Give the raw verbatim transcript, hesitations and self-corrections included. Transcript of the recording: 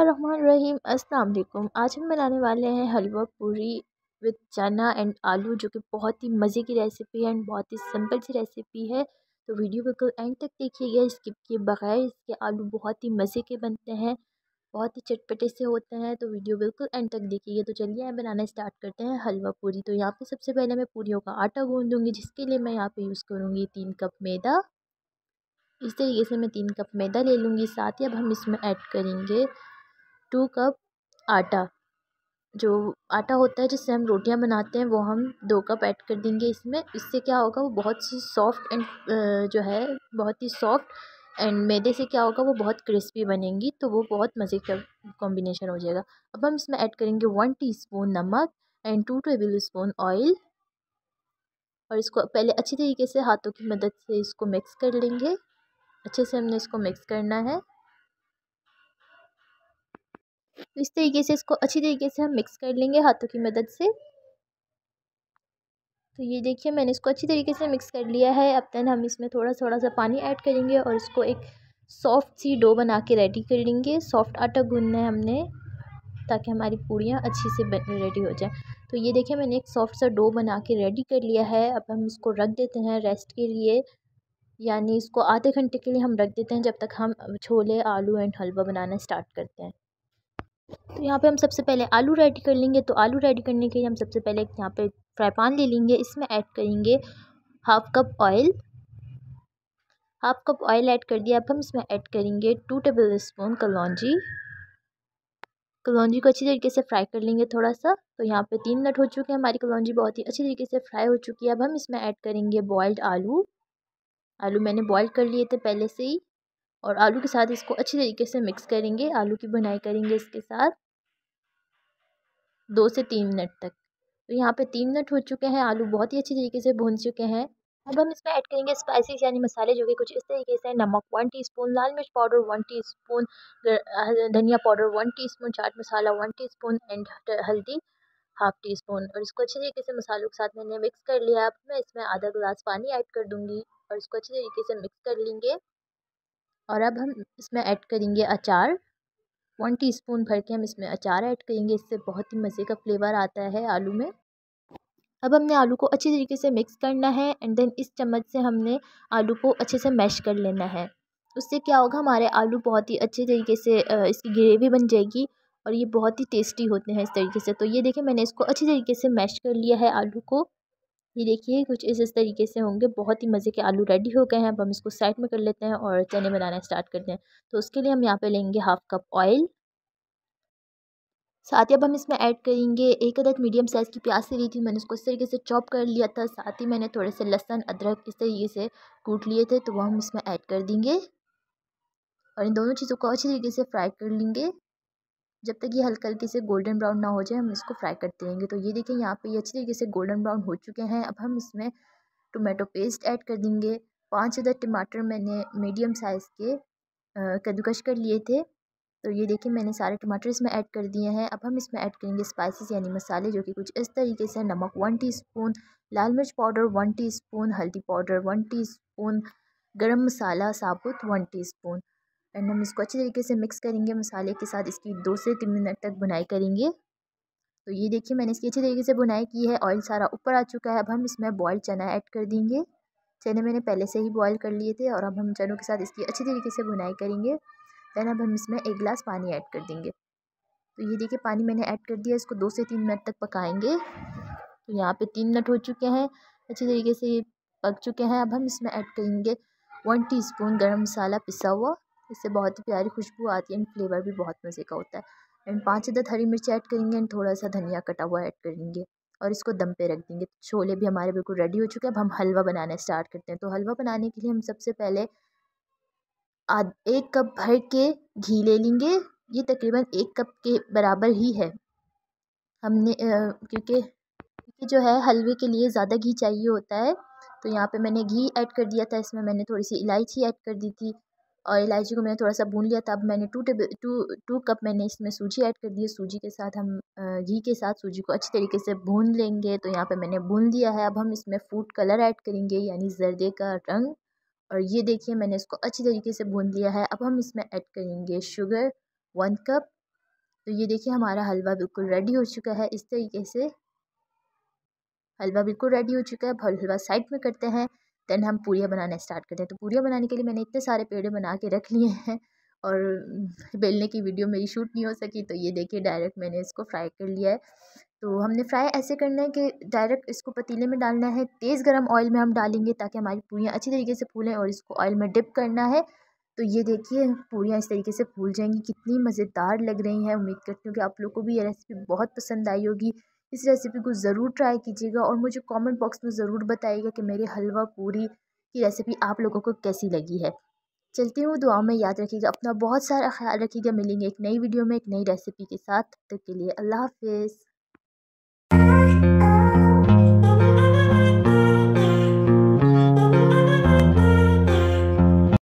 बिस्मिल्लाहिर्रहमानिर्रहीम। अस्सलाम वालेकुम। आज हम बनाने वाले हैं हलवा पूरी विद चना एंड आलू, जो कि बहुत ही मज़े की रेसिपी है एंड बहुत ही सिंपल सी रेसिपी है। तो वीडियो बिल्कुल एंड तक देखिएगा, स्किप किए बगैर। इसके आलू बहुत ही मज़े के बनते हैं, बहुत ही चटपटे से होते हैं। तो वीडियो बिल्कुल एंड तक देखिएगा। तो चलिए हम बनाना स्टार्ट करते हैं हलवा पूरी। तो यहाँ पे सबसे पहले मैं पूरियों का आटा गूँध दूँगी, जिसके लिए मैं यहाँ पे यूज़ करूँगी तीन कप मैदा। इस तरीके से मैं तीन कप मैदा ले लूँगी। साथ ही अब हम इसमें ऐड करेंगे टू कप आटा। जो आटा होता है जिससे हम रोटियां बनाते हैं, वो हम दो कप ऐड कर देंगे इसमें। इससे क्या होगा, वो बहुत सी सॉफ्ट एंड जो है बहुत ही सॉफ्ट, एंड मैदे से क्या होगा, वो बहुत क्रिस्पी बनेंगी। तो वो बहुत मज़े का कॉम्बिनेशन हो जाएगा। अब हम इसमें ऐड करेंगे वन टीस्पून नमक and two tablespoon oil, और इसको पहले अच्छी तरीके से हाथों की मदद से इसको मिक्स कर लेंगे। अच्छे से हमने इसको मिक्स करना है। तो इस तरीके से इसको अच्छी तरीके से हम मिक्स कर लेंगे हाथों की मदद से। तो ये देखिए, मैंने इसको अच्छी तरीके से मिक्स कर लिया है। अब तक हम इसमें थोड़ा थोड़ा सा पानी ऐड करेंगे और इसको एक सॉफ्ट सी डो बना के रेडी कर लेंगे। सॉफ्ट आटा गूंदना है हमने, ताकि हमारी पूड़ियाँ अच्छी से रेडी हो जाए। तो ये देखिए, मैंने एक सॉफ्ट सा डो बना के रेडी कर लिया है। अब हम इसको रख देते हैं रेस्ट के लिए, यानी इसको आधे घंटे के लिए हम रख देते हैं, जब तक हम छोले आलू एंड हलवा बनाना स्टार्ट करते हैं। तो यहाँ पे हम सबसे पहले आलू रेडी कर लेंगे। तो आलू रेडी करने के लिए हम सबसे पहले यहाँ पे फ्राई पैन ले लेंगे। इसमें ऐड करेंगे half cup oil. Half cup oil add कर दिया। अब हम इसमें ऐड करेंगे टू टेबल स्पून कलौंजी। कलौंजी को अच्छी तरीके से फ्राई कर लेंगे थोड़ा सा। तो यहाँ पे तीन मिनट हो चुके हैं, हमारी कलौंजी बहुत ही अच्छी तरीके से फ्राई हो चुकी है। अब हम इसमें ऐड करेंगे बॉइल्ड आलू। आलू मैंने बॉयल कर लिए थे पहले से ही, और आलू के साथ इसको अच्छी तरीके से मिक्स करेंगे। आलू की भुनाई करेंगे इसके साथ दो से तीन मिनट तक। तो यहाँ पे तीन मिनट हो चुके हैं, आलू बहुत ही अच्छी तरीके से भून चुके हैं। अब हम इसमें ऐड करेंगे स्पाइसेस यानी मसाले, जो कि कुछ इस तरीके से: नमक वन टीस्पून, लाल मिर्च पाउडर वन टीस्पून, धनिया पाउडर वन टीस्पून, चाट मसाला वन टीस्पून एंड हल्दी हाफ टी स्पून। और इसको अच्छी तरीके से मसालों के साथ मैंने मिक्स कर लिया। अब मैं इसमें आधा गिलास पानी ऐड कर दूँगी और इसको अच्छी तरीके से मिक्स कर लेंगे। और अब हम इसमें ऐड करेंगे अचार। वन टीस्पून भर के हम इसमें अचार ऐड करेंगे। इससे बहुत ही मज़े का फ्लेवर आता है आलू में। अब हमने आलू को अच्छी तरीके से मिक्स करना है, एंड देन इस चम्मच से हमने आलू को अच्छे से मैश कर लेना है। उससे क्या होगा, हमारे आलू बहुत ही अच्छे तरीके से इसकी ग्रेवी बन जाएगी, और ये बहुत ही टेस्टी होते हैं इस तरीके से। तो ये देखिए, मैंने इसको अच्छी तरीके से मैश कर लिया है आलू को। ये देखिए, कुछ इस इस तरीके से होंगे। बहुत ही मज़े के आलू रेडी हो गए हैं। अब हम इसको साइड में कर लेते हैं और चने बनाना स्टार्ट करते हैं। तो उसके लिए हम यहाँ पे लेंगे हाफ कप ऑयल। साथ ही अब हम इसमें ऐड करेंगे एक अदद मीडियम साइज़ की प्याज ली थी, मैंने उसको इस तरीके से चॉप कर लिया था। साथ ही मैंने थोड़े से लहसुन अदरक इस तरीके से कूट लिए थे, तो वो हम इसमें ऐड कर देंगे और इन दोनों चीज़ों को अच्छी तरीके से फ्राई कर लेंगे। जब तक ये हल्का हल्के से गोल्डन ब्राउन ना हो जाए, हम इसको फ्राई करते रहेंगे। तो ये देखिए, यहाँ पे ये अच्छी तरीके से गोल्डन ब्राउन हो चुके हैं। अब हम इसमें टोमेटो पेस्ट ऐड कर देंगे। पाँच अदद टमाटर मैंने मीडियम साइज़ के कद्दूकश कर लिए थे। तो ये देखिए, मैंने सारे टमाटर इसमें ऐड कर दिए हैं। अब हम इसमें ऐड करेंगे स्पाइसेस यानी मसाले, जो कि कुछ इस तरीके से: नमक वन टीस्पून, लाल मिर्च पाउडर वन टीस्पून, हल्दी पाउडर वन टीस्पून, गरम मसाला साबुत वन टीस्पून। एंड हम इसको अच्छी तरीके से मिक्स करेंगे मसाले के साथ। इसकी दो से तीन मिनट तक बुनाई करेंगे। तो ये देखिए, मैंने इसकी अच्छी तरीके से बुनाई की है। ऑयल सारा ऊपर आ चुका है। अब हम इसमें बॉइल्ड चना ऐड कर देंगे। चने मैंने पहले से ही बॉयल कर लिए थे, और अब हम चनों के साथ इसकी अच्छी तरीके से बुनाई करेंगे। दैन अब हम इसमें एक गिलास पानी ऐड कर देंगे। तो ये देखिए, पानी मैंने ऐड कर दिया। इसको दो से तीन मिनट तक पकाएंगे। तो यहाँ पे तीन मिनट हो चुके हैं, अच्छी तरीके से ये पक चुके हैं। अब हम इसमें ऐड करेंगे वन टीस्पून गरम मसाला पिसा हुआ। इससे बहुत ही प्यारी खुशबू आती है एंड फ्लेवर भी बहुत मज़े का होता है। एंड पाँच अदद हरी मिर्च ऐड करेंगे एंड थोड़ा सा धनिया कटा हुआ ऐड करेंगे, और इसको दम पे रख देंगे। छोले भी हमारे बिल्कुल रेडी हो चुके हैं। अब हम हलवा बनाना स्टार्ट करते हैं। तो हलवा बनाने के लिए हम सबसे पहले आध एक कप भर के घी ले लेंगे। ये तकरीबन एक कप के बराबर ही है। हमने क्योंकि जो है हलवे के लिए ज़्यादा घी चाहिए होता है, तो यहाँ पे मैंने घी ऐड कर दिया था। इसमें मैंने थोड़ी सी इलायची ऐड कर दी थी, और इलायची को मैंने थोड़ा सा भून लिया था। अब मैंने two table two two cup मैंने इसमें सूजी ऐड कर दी है। सूजी के साथ हम घी के साथ सूजी को अच्छी तरीके से भून लेंगे। तो यहाँ पे मैंने भून दिया है। अब हम इसमें फूड कलर ऐड करेंगे, यानी जर्दे का रंग। और ये देखिए, मैंने इसको अच्छी तरीके से भून लिया है। अब हम इसमें ऐड करेंगे शुगर वन कप, तो ये देखिए हमारा हलवा बिल्कुल रेडी हो चुका है। इस तरीके से हलवा बिल्कुल रेडी हो चुका है। अब हलवा साइड में करते हैं, देन हम पूरियाँ बनाना स्टार्ट करते हैं। तो पूरियाँ बनाने के लिए मैंने इतने सारे पेड़े बना के रख लिए हैं और बेलने की वीडियो मेरी शूट नहीं हो सकी, तो ये देखिए डायरेक्ट मैंने इसको फ्राई कर लिया है। तो हमने फ्राई ऐसे करना है कि डायरेक्ट इसको पतीले में डालना है, तेज़ गरम ऑयल में हम डालेंगे ताकि हमारी पूरियाँ अच्छी तरीके से फूलें, और इसको ऑयल में डिप करना है। तो ये देखिए पूरियाँ इस तरीके से फूल जाएंगी, कितनी मज़ेदार लग रही हैं। उम्मीद करती हूँ कि आप लोग को भी ये रेसिपी बहुत पसंद आई होगी। इस रेसिपी को ज़रूर ट्राई कीजिएगा और मुझे कमेंट बॉक्स में ज़रूर बताइएगा कि मेरी हलवा पूरी की रेसिपी आप लोगों को कैसी लगी है। चलती हूँ, दुआओं में याद रखिएगा, अपना बहुत सारा ख्याल रखिएगा। मिलेंगे एक नई वीडियो में एक नई रेसिपी के साथ। तब तक के लिए अल्लाह हाफ़िज़।